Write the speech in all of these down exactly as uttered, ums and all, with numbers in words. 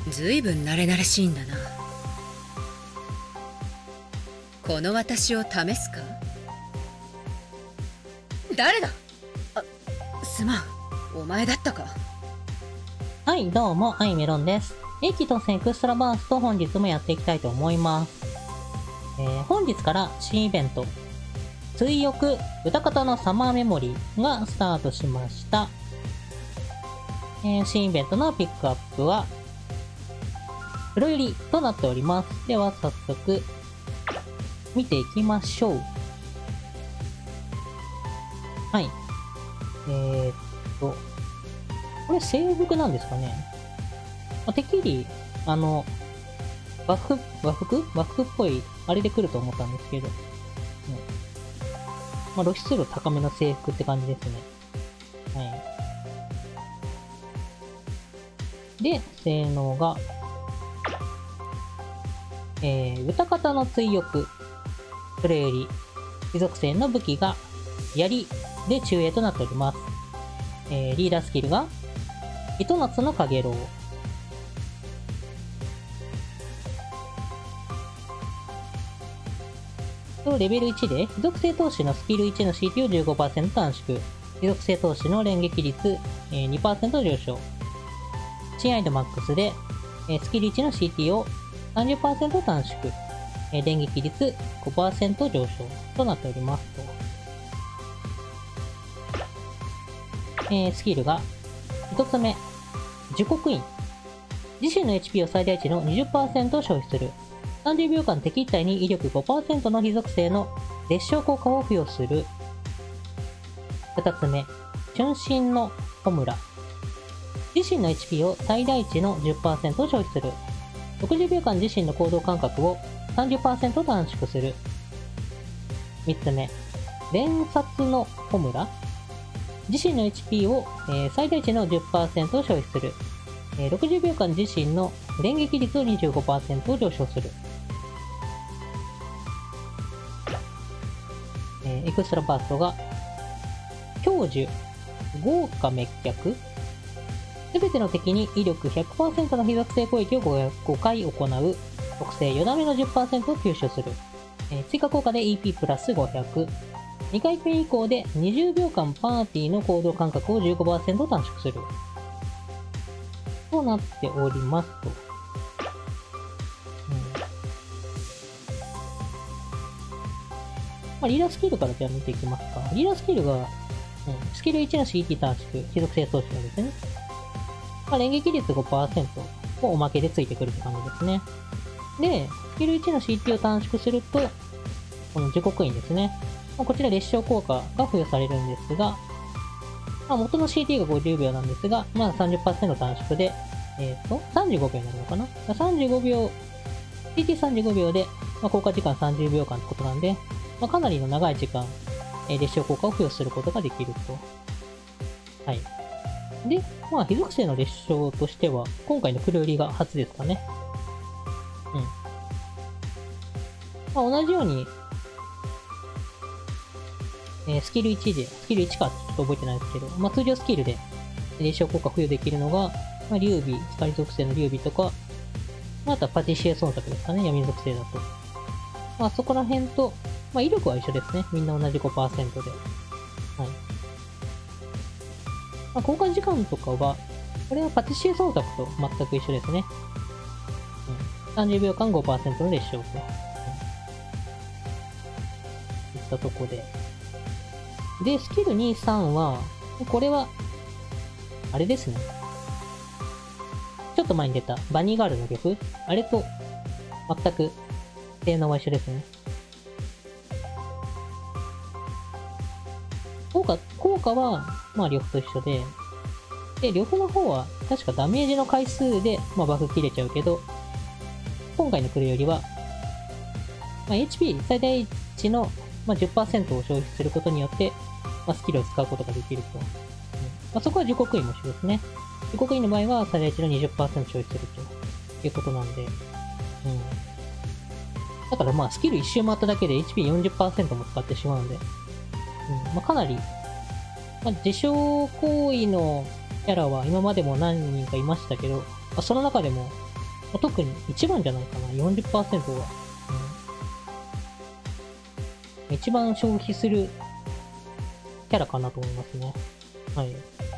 ずいぶん慣れ慣れしいんだな。この私を試すか？誰だ？あ、すまん、お前だったか。 はい、どうも、アイメロンです。英気当選エクストラバースト本日もやっていきたいと思います。えー、本日から新イベント、追憶歌方のサマーメモリーがスタートしました。えー、新イベントのピックアップは、黒百合となっております。では、早速、見ていきましょう。はい。えー、っと、これ制服なんですかね。まあ、てっきり、あの、和服、和服和服っぽい、あれで来ると思ったんですけど。うん、まあ、露出量高めの制服って感じですね。はい。で、性能が、えー、歌方の追憶。それより、非属性の武器が、槍で中衛となっております。えー、リーダースキルが、糸夏の影楼。と、レベルいちで、非属性投資のスキルいちの シーティー を じゅうごパーセント 短縮。非属性投資の連撃率、えー、にパーセント 上昇。チンアイドマックスで、えー、スキルいちの シーティー を さんじゅっパーセント 短縮。えー、連撃率 ごパーセント 上昇となっておりますと。えー、スキルが、ひとつめ、樹刻印。自身の エイチピー を最大値の にじゅっパーセント 消費する。さんじゅうびょうかん敵一体に威力 ごパーセント の非属性の絶唱効果を付与する。ふたつめ、春心の弔。自身の エイチピー を最大値の じゅっパーセント 消費する。ろくじゅうびょうかん自身の行動間隔を さんじゅっパーセント 短縮する。みっつめ、連殺の弔。自身の エイチピー を、えー、最大値の じゅっパーセント 消費する。えー、ろくじゅうびょうかん自身の連撃率を にじゅうごパーセント 上昇する。えー、エクストラバーストが、享受、豪華滅却。すべての敵に威力 ひゃくパーセント の非属性攻撃を ご, ごかい行う。特性よだめの じゅっパーセント を吸収する。えー、追加効果で イーピー プラスごひゃく。にかいめ以降でにじゅうびょうかんパーティーの行動間隔を じゅうごパーセント 短縮する。となっておりますと。うん、まあ、リーダースキルからじゃあ見ていきますか。リーダースキルが、うん、スキルいちの シーティー 短縮、非属性投資がですね。まあ、連撃率 ごパーセント をおまけでついてくるって感じですね。で、スキルいちの シーティー を短縮すると、この樹刻印ですね。こちら烈唱効果が付与されるんですが、まあ、元の シーティー がごじゅうびょうなんですが、まあ さんじゅっパーセント 短縮で、えっと、さんじゅうごびょうになるのかな ?さんじゅうごびょう、シーティーさんじゅうごびょうで、まあ、効果時間さんじゅうびょうかんってことなんで、まあ、かなりの長い時間、えー、烈唱効果を付与することができると。はい。で、まあ、非属性の烈唱としては、今回の黒百合が初ですかね。うん。まあ、同じように、えー、スキルいちで、スキルいちかちょっと覚えてないですけど、まあ、通常スキルで烈唱効果付与できるのが、まあ、劉備、光属性の劉備とか、まあ、あとはパティシエ忖度ですかね、闇属性だと。まあ、そこら辺と、まあ、威力は一緒ですね。みんな同じ ごパーセント で。はい。まあ、交換時間とかは、これはパティシエ忖度と全く一緒ですね。うん、さんじゅうびょうかん ごパーセント の烈唱と。うん、いったとこで。で、スキルに、さんは、これは、あれですね。ちょっと前に出たバニーガールの曲、あれと全く性能は一緒ですね。効果、効果は、まあ、呂布と一緒で、で、呂布の方は、確かダメージの回数で、まあ、バフ切れちゃうけど、今回の黒百合は、まあ、エイチピー 最大値の、まあ、じゅっパーセント を消費することによって、まあ、スキルを使うことができると。うん、まあ、そこは樹刻印も一緒ですね。樹刻印の場合は最大値の にじゅっパーセント 消費するということなんで。うん。だからまあスキル一周回っただけで エイチピーよんじゅっパーセント も使ってしまうんで。うん。まあかなり、まあ、自称行為のキャラは今までも何人かいましたけど、まあ、その中でも特にいちばんじゃないかな、よんじゅっパーセントが。うん、一番消費するキャラかなと思いますね。はい。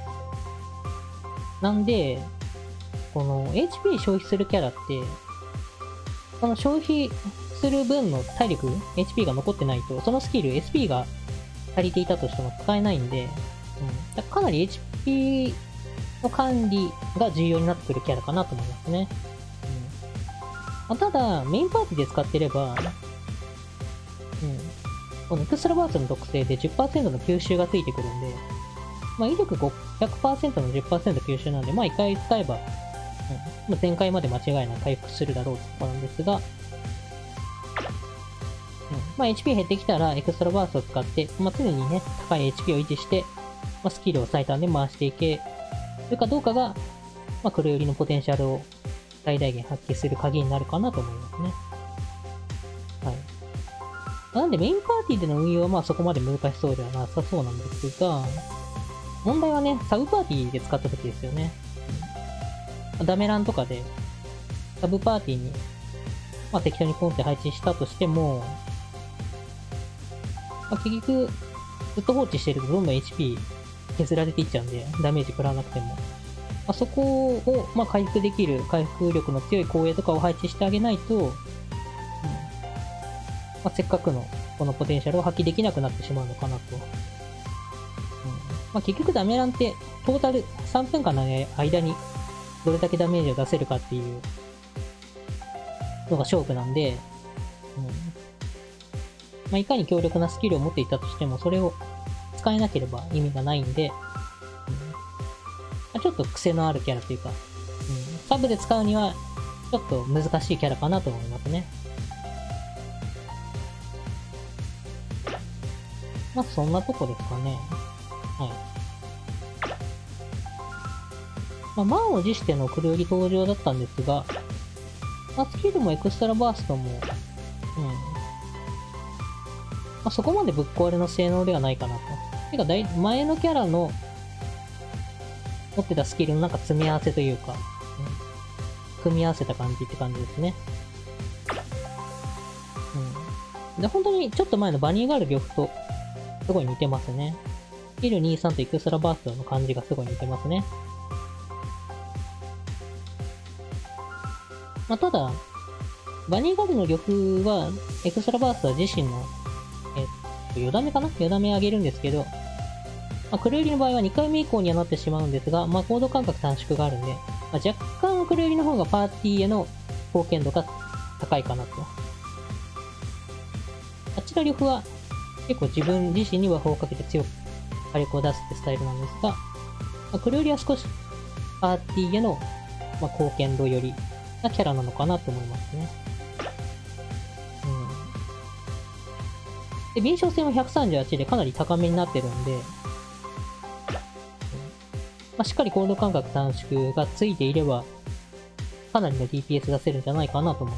なんで、この エイチピー 消費するキャラって、この消費する分の体力、エイチピー が残ってないと、そのスキル、エスピー が足りていたとしても使えないんで、うん、かなり エイチピー の管理が重要になってくるキャラかなと思いますね。うん、ただ、メインパーティーで使ってれば、うん、このエクストラバーストの特性で じゅっパーセント の吸収がついてくるんで、まあ、威力 ひゃくパーセント の じゅっパーセント 吸収なんで、まあ、いっかい使えば、うん、全開まで間違いなく回復するだろうってところなんですが、うん、まあ、エイチピー 減ってきたら、エクストラバーストを使って、まあ、常にね、高い エイチピー を維持して、まあ、スキルを最短で回していけるかどうかが、まあ、黒寄りのポテンシャルを最大限発揮する鍵になるかなと思いますね。はい。なんでメインパーティーでの運用はまあそこまで難しそうではなさそうなんですが、問題はね、サブパーティーで使った時ですよね。ダメランとかで、サブパーティーに、まあ適当にポンって配置したとしても、まあ、結局、ずっと放置してるとどんどん エイチピー 削られていっちゃうんで、ダメージ食らわなくても。まあ、そこを、まあ、回復できる、回復力の強い光栄とかを配置してあげないと、うん、まあ、せっかくのこのポテンシャルを発揮できなくなってしまうのかなと。うん、まあ、結局ダメランって、トータルさんぷんかんの間にどれだけダメージを出せるかっていうのが勝負なんで、うん、まあ、いかに強力なスキルを持っていたとしても、それを使えなければ意味がないんで、ちょっと癖のあるキャラというか、うん、サブで使うにはちょっと難しいキャラかなと思いますね。まあそんなとこですかね。はい。まあ満を持しての黒売り登場だったんですが、まあスキルもエクストラバーストも、うん。まあそこまでぶっ壊れの性能ではないかなと。てかだい、前のキャラの持ってたスキルのなんか積み合わせというか、うん、組み合わせた感じって感じですね。うん。で、本当にちょっと前のバニーガール呂布とすごい似てますね。スキルにじゅうさんとエクストラバーストの感じがすごい似てますね。まあ、ただ、バニーガールの呂布は、エクストラバーストは自身の、えっと、よだめかなよだめ上げるんですけど、まあ、黒百合の場合はにかいめ以降にはなってしまうんですが、まあ、行動間隔短縮があるんで、まあ、若干黒百合の方がパーティーへの貢献度が高いかなと。あちら呂布は結構自分自身に和風をかけて強く火力を出すってスタイルなんですが、まあ、黒百合は少しパーティーへの、まあ、貢献度よりなキャラなのかなと思いますね。うん。で、敏捷性もひゃくさんじゅうはちでかなり高めになってるんで、まあ、しっかり行動間隔短縮がついていれば、かなりの ディーピーエス 出せるんじゃないかなと思います。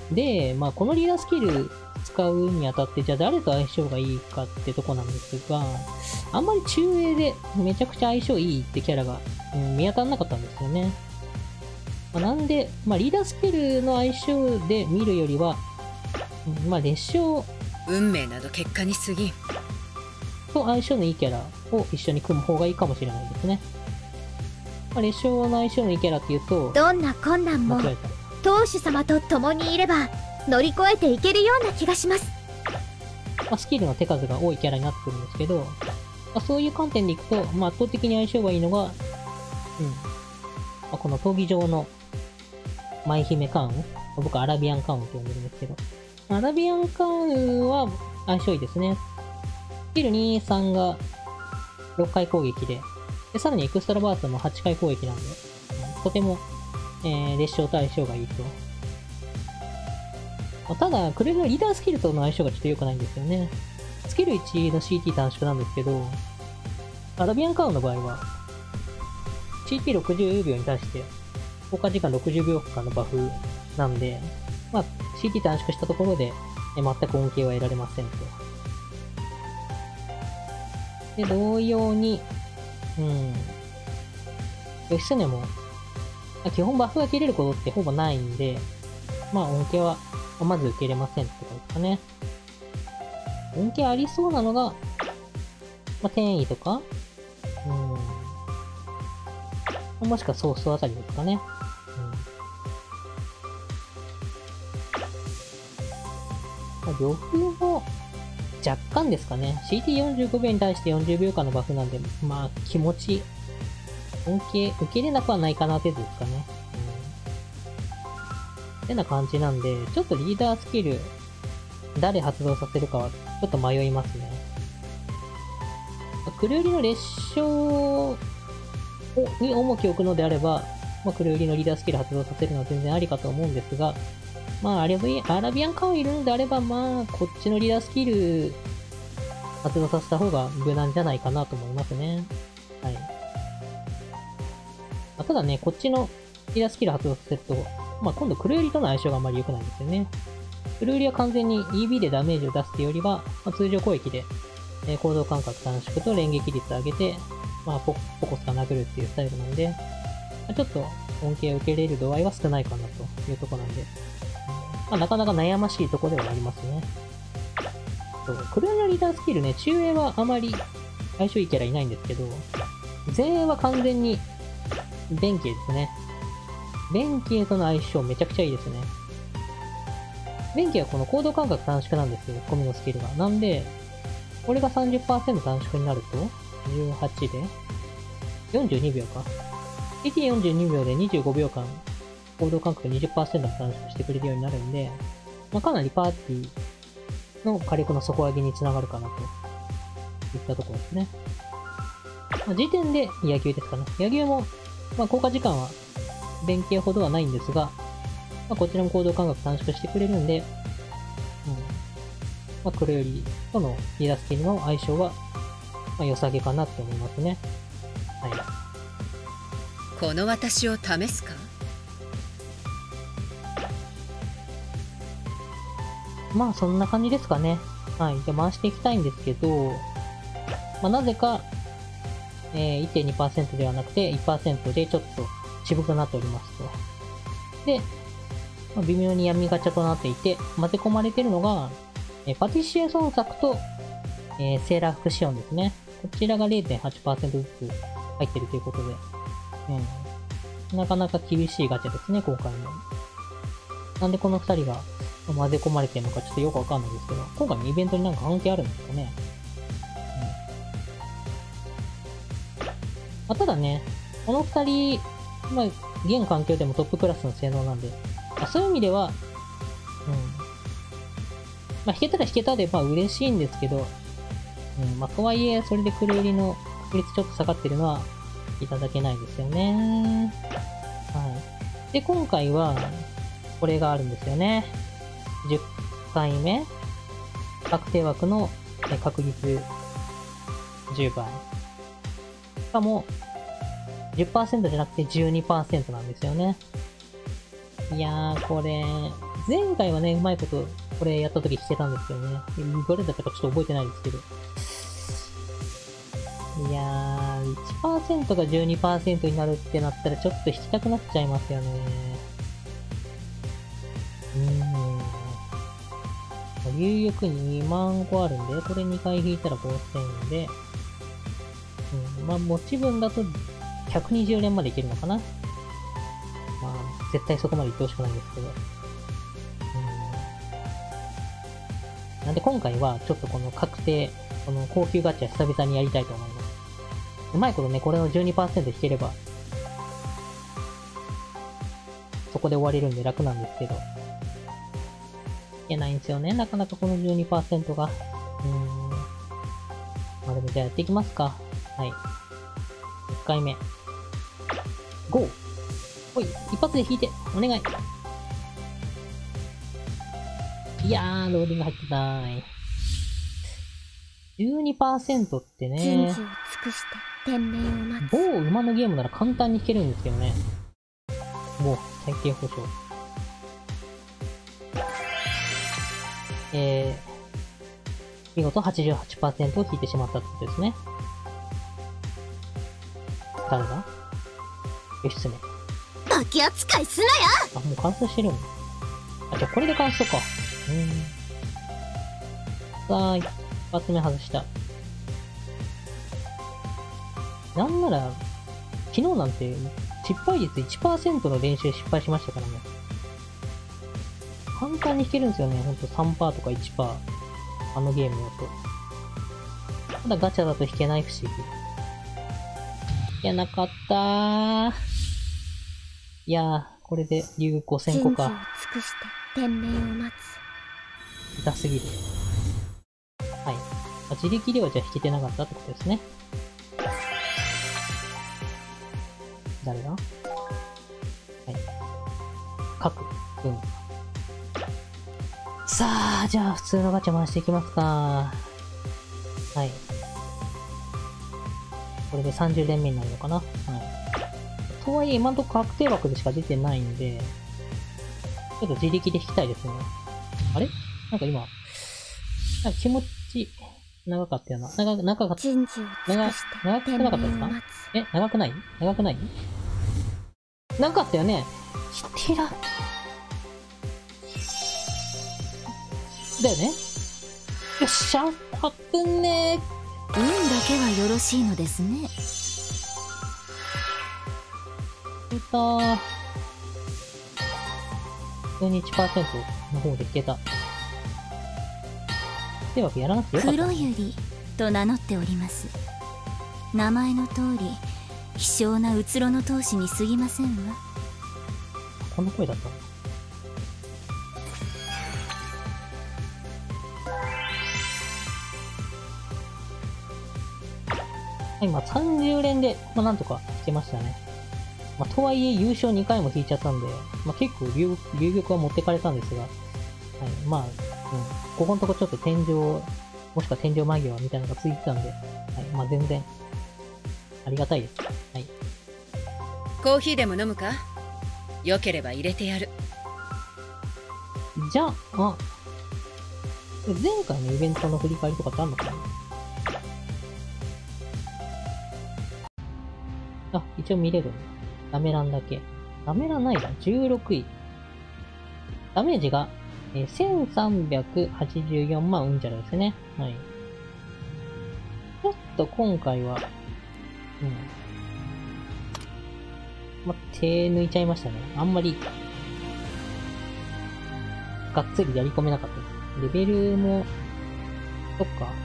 で、まあ、このリーダースキル使うにあたって、じゃあ誰と相性がいいかってとこなんですが、あんまり中衛でめちゃくちゃ相性いいってキャラが、うん、見当たらなかったんですよね。まあ、なんで、まあ、リーダースキルの相性で見るよりは、うん、まあ、列車運命など結果に過ぎん。 と相性のいいキャラを一緒に組む方がいいかもしれないですね。まあ、列車の相性のいいキャラっていうと、 どんな困難も当主様と共にいれば乗り越えていけるような気がします。 まあ、スキルの手数が多いキャラになってくるんですけど、まあ、そういう観点でいくと、まあ、圧倒的に相性がいいのが、うん、まあ、この闘技場の舞姫カーン、僕はアラビアンカーンって呼んでるんですけど、アラビアンカーンは相性いいですね。スキルに、さんがろっかい攻撃で、でさらにエクストラバーストもはちかい攻撃なんで、うん、とても、えー、列車と相性がいいと。まあ、ただ、クレルのリーダースキルとの相性がちょっと良くないんですよね。スキルいちの シーティー 短縮なんですけど、アラビアンカーンの場合は、シーティーろくじゅうびょうに対して、効果時間ろくじゅうびょうかんのバフなんで、まあ、シーティー 短縮したところで、え全く恩恵は得られませんと。で、同様に、うん、義経もまあ、基本バフが切れることってほぼないんで、まあ恩恵はまず受け入れませんってことですかね。恩恵ありそうなのが、まあ、転移とか、うん。もしくはソースあたりですかね。うん。まあ、呂布も若干ですかね。シーティーよんじゅうご 秒に対してよんじゅうびょうかんのバフなんで、まあ気持ち、恩恵受け入れなくはないかな程度ですかね。うん。てな感じなんで、ちょっとリーダースキル、誰発動させるかはちょっと迷いますね。クルーリの列車に重きを置くのであれば、まあ、クルーリのリーダースキル発動させるのは全然ありかと思うんですが、まあ、アラビア、アラビアンカーいるのであれば、まあ、こっちのリーダースキル発動させた方が無難じゃないかなと思いますね。はい。まあ、ただね、こっちのリーダースキル発動させると、まあ、今度クルーリとの相性があまり良くないんですよね。クルーリは完全に イービー でダメージを出すというよりは、まあ、通常攻撃で、えー、行動間隔短縮と連撃率を上げて、まあポ、ポコスが殴るっていうスタイルなんで、まあ、ちょっと恩恵を受け入れる度合いは少ないかなというところなんで、まあ、なかなか悩ましいところではありますね。そう、クルーリのリーダースキルね、中衛はあまり相性いいキャラいないんですけど、前衛は完全に弁慶ですね。弁慶との相性めちゃくちゃいいですね。弁慶はこの行動間隔短縮なんですよ、コミのスキルが。なんで、これが さんじゅっパーセント 短縮になると、じゅうはちで、よんじゅうにびょうか。シーティーよんじゅうに 秒でにじゅうごびょうかん、行動間隔 にじゅっパーセント 短縮してくれるようになるんで、まあ、かなりパーティーの火力の底上げにつながるかなといったところですね。まあ、時点で野球ですかね。野球も、まあ、効果時間は弁慶ほどはないんですが、まあ、こちらも行動間隔短縮してくれるんで、うん。まあ、クルーリーとのリーダースキルの相性は、まあ、良さげかなって思いますね。はい。 この私を試すか？ まあ、そんな感じですかね。はい。じゃあ回していきたいんですけど、まあ、なぜか、えー、いってんにパーセント ではなくて いちパーセント でちょっと渋くなっておりますと。で、まあ、微妙に闇ガチャとなっていて、混ぜ込まれているのが、えー、パティシエ孫作と、えー、セーラーフクシオンですね。こちらが れいてんはちパーセント ずつ入ってるということで、うん、なかなか厳しいガチャですね、今回も。なんでこのふたりが混ぜ込まれてるのかちょっとよくわかんないですけど、今回のイベントになんか関係あるんですかね。うん、まあ、ただね、このふたり、まあ、現環境でもトップクラスの性能なんで、まあ、そういう意味では、うん。まあ、弾けたら弾けたで、まあ、嬉しいんですけど、うん。まあ、とはいえ、それでクルーリの確率ちょっと下がってるのは、いただけないですよね。はい。で、今回は、これがあるんですよね。じゅっかいめ確定枠の確率じゅうばい。しかも、じゅっパーセント じゃなくて じゅうにパーセント なんですよね。いやー、これ、前回はね、うまいこと、これやった時弾けたんですけどね。どれだったかちょっと覚えてないですけど。いやー、いちパーセント が じゅうにパーセント になるってなったらちょっと弾きたくなっちゃいますよね。うーん。流力にまんこあるんで、これにかい引いたらごせんで、うん、まあ、持ち分だとひゃくにじゅうれんまでいけるのかな。まあ、絶対そこまでいってほしくないんですけど。うん。なんで今回は、ちょっとこの確定、この高級ガチャ久々にやりたいと思います。うまいことね、これの じゅうにパーセント 引ければ、そこで終われるんで楽なんですけど。いけないんですよね、なかなかこの じゅうにパーセント が。うーん。まあでもじゃあやっていきますか。はい。いっかいめ。ゴー！ほい、一発で引いて、お願い。いやー、ローディング入ってない。じゅうにパーセント ってね。 人事を尽くして天命を待つ。 某馬のゲームなら簡単に弾けるんですけどね。もう、最低保証。えー、見事 はちじゅうはちパーセント を引いてしまったってことですね。誰だ？義経。 バキ扱いすなよ。 あ、もう乾燥してるんだ。あ、じゃあこれで乾燥か。うーん。さあ、一発目外した。なんなら、昨日なんて失敗率 いちパーセント の練習失敗しましたからね。簡単に弾けるんですよね。ほんと さんパーセント とか いちパーセント。あのゲームだと。ただガチャだと弾けない不思議。弾けなかったー。いやー、これで竜ごせんこ人事をか。 尽くして天命を待つ。 痛すぎる。はい。あ、自力ではじゃあ弾けてなかったってことですね。誰だ？はい。各軍。さあ、じゃあ普通のガチャ回していきますか。はい。これでさんじゅう連目になるのかな。はい。とはいえ、今のところ確定枠でしか出てないんで、ちょっと自力で弾きたいですね。あれなんか今、なんか気持ち長かったよな。長、長かった。 人事を尽くして長く天命をなかったですか？ 待つ。 え、長くない長くない長かったよね。ひてら。だよね。よっしゃ、あっぶねー。 運だけはよろしいのですね。 いたー。普通に いちパーセント の方でいけた。ってわけやらなくてよかった。 黒百合と名乗っております。名前の通り希少なうつろの闘士に過ぎませんわ。 こんな声だったの？はい、まあさんじゅう連で、まあなんとか弾けましたね。まあとはいえ優勝にかいも引いちゃったんで、まあ結構流流玉は持ってかれたんですが、はい、まあ、うん、ここのとこちょっと天井、もしくは天井間際みたいなのがついてたんで、はい、まあ全然、ありがたいです。はい。 コーヒーでも飲むか？よければ入れてやる。 じゃあ、あ、前回のイベントの振り返りとかってあるのかな？あ、一応見れるね。ダメランだけ。ダメランないな。じゅうろくい。ダメージが、えー、せんさんびゃくはちじゅうよんまんうんちゃらですね。はい。ちょっと今回は、うん。ま、手抜いちゃいましたね。あんまり、がっつりやり込めなかったです。レベルも、そっか。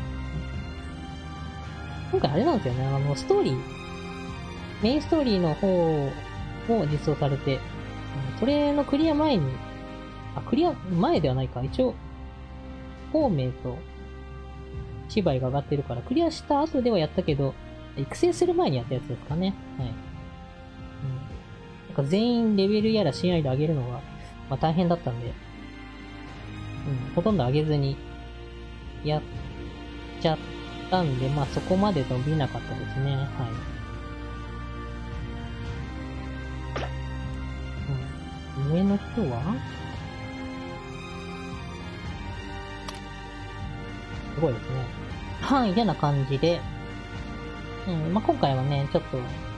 今回あれなんですよね。あの、ストーリー、メインストーリーの方を実装されて、それのクリア前に、あ、クリア前ではないか。一応、孔明と芝居が上がってるから、クリアした後ではやったけど、育成する前にやったやつですかね。はい。うん。なんか全員レベルやら信頼度上げるのが、まあ大変だったんで、うん、ほとんど上げずに、やっちゃったんで、まあそこまで伸びなかったですね。はい。上の人はすごいですね。はい、嫌な感じで。うん、まあ、今回はね、ちょっと、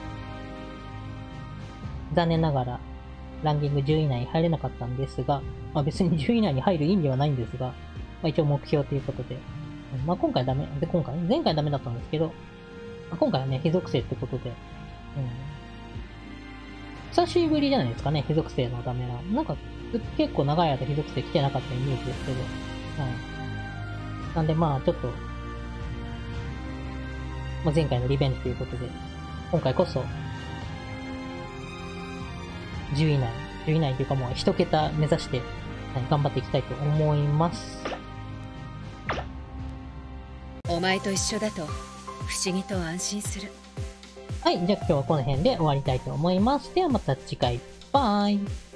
残念ながら、ランキングじゅうい以内に入れなかったんですが、まあ、別にじゅうい以内に入る意味はないんですが、まあ、一応目標ということで。うん、まあ、今回ダメ、で、今回、前回ダメだったんですけど、まあ、今回はね、非属性ってことで、うん。久しぶりじゃないですかね、非属性のダメな。なんか、結構長い間非属性来てなかったイメージですけど。はい。なんでまあ、ちょっと、まあ、前回のリベンジということで、今回こそ、じゅうい以内、じゅうい以内というかもう一桁目指して、はい、頑張っていきたいと思います。 お前と一緒だと、不思議と安心する。 はい、じゃあ今日はこの辺で終わりたいと思います。ではまた次回。バイ。